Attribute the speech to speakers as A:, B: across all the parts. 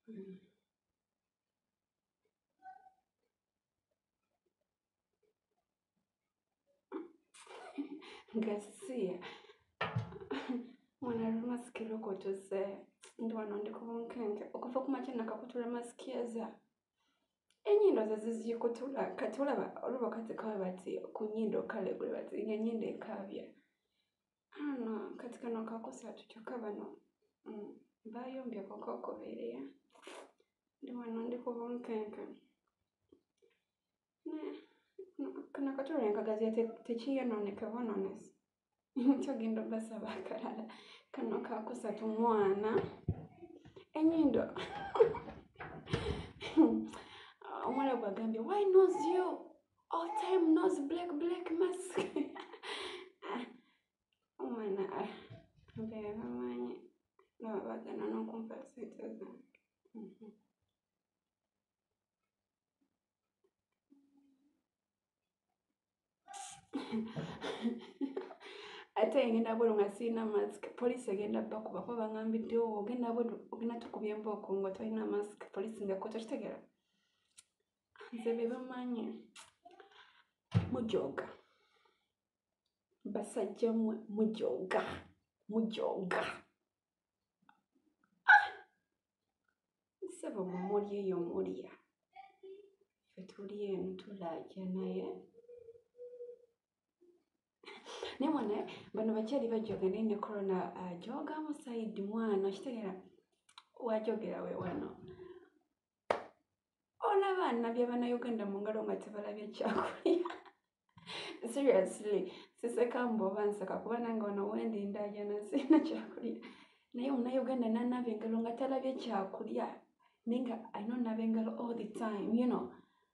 A: Mm. Gasia. Mwana rumasikiro kotuze. Ndi wano ndi ku bunkenke okuva ku makya nakakutula masikiyaza enyindo ze zizikutula kati olaba oluba kati kawe bati ku nyindo kale gwe bati enyindo ekabya hano kati kano kakusatu kyokka bano bayombye kokokobereya ndi wano ndi ku bunkenke kana katula enkagazi tekiyononeka bononesi togenda basaba akalala kano kakusatu mwana enyindo omwana gwagambye why knows you all time nose black mask omwana mbeera bamanyi nababagana n'okumpa sente zange ate ngenda bwelu nga sirina mask poliisi egenda bakuba kuba bangambiddewo ogenda bwelu ogenda tukubya embooko nga tolina mask poliisi nga kota kitegeera nze be bamanyi mujooga basajja mmwe mujooga ssebo mumuli eyo mulya fe tuli eno tulaaja naye naye mwana bano bakyali bajooga naye ne corona ajoogamu saidi mwana kitegeera wajogera we wano olaba nabya bannayuganda mu ngalo nga tebalabye kyakulya seriously sisekambo oba nseka kuba nange wano wendi ndaaja nasirina kyakulya naye omunnayuganda nanaba engalo nga talabye kyakulya naye nga alina onaba engalo all the time you know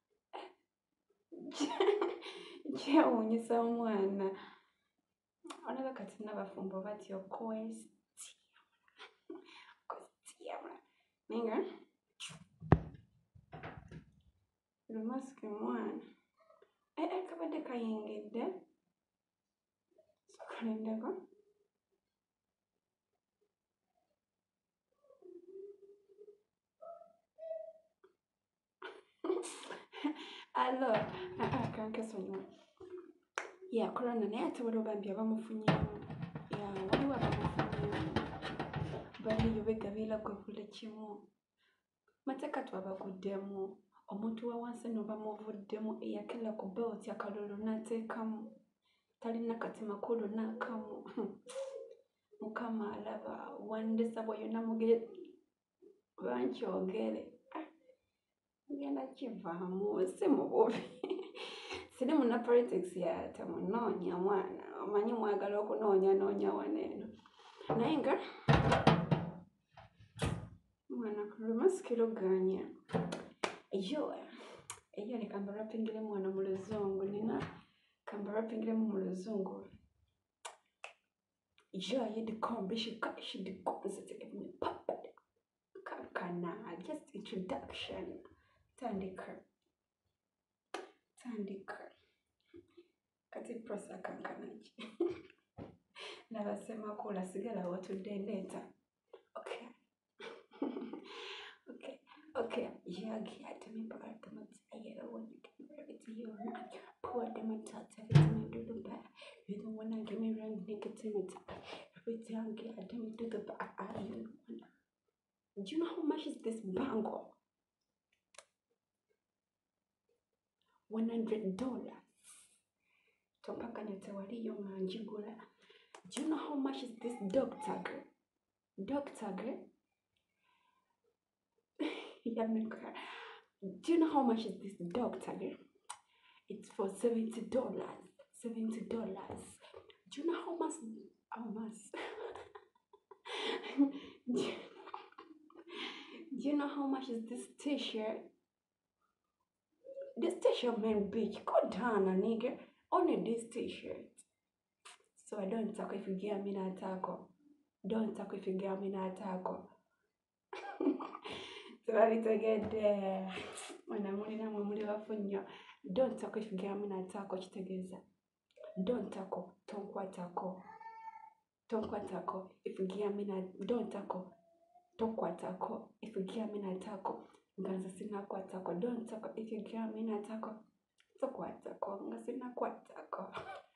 A: kyewuunyisa omwana olaba kati nabafumbo batyo kwestiamula naye nga lumasiki mwana kabadde kayingidde sokalindeko alo kankesonyiwa ya corona naye ate waliwo bambi abamufunyeemu waliwo abamufunyeemu baliyo begabiragwe buli kimu mateeka twabaguddemu omuntu wa wansi no bamuvuddemu eyakira ku belti akalulu n'ateekamu talina kati makulu n'akamu mukama alaba wandisa bweyona mugere bankyogere ngenda kivaamu si mu bubi siri muna politics yatamunoonya mwana omanyi mwagala okunoonyanoonya waneeno naye nga mwana kulumasikiro ganya eyo leka mbarapingiremu wano mu luzungu nina kambarapingiremu mu luzungu kankana just introduction tandika kati prosa kankana ki nabasemakula sigala watudde ndeeta okay pour them a tot every time I do the back. You don't wanna give me wrong negativity. Every time I do the back. Do you know how much is this bangle? $100. Topaka netewaliyo manjigula. Do you know how much is this dog tag? Do you know how much is this dog tag? It's for $70. $70. Do you know how much? Do you know how much is this t-shirt? This t-shirt, man, bitch, go down, nigga. Only this t-shirt. So I don't talk if you get me na taco. Don't talk if you get me na taco. Sorry to get there. When I'm only now, don't talk if you get me na taco. Chitegeza. Don't taco. Tonkwa taco. If you get me na don't taco. tokwatako ifikia mina tako ngaza sina kwatako don't talk ifikia mina tako tokwatako ngaza sina kwatako.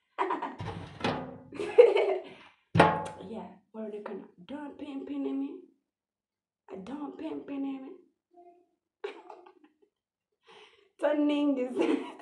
A: Yeah, what they can don't pin me. I don't pin me. Turning this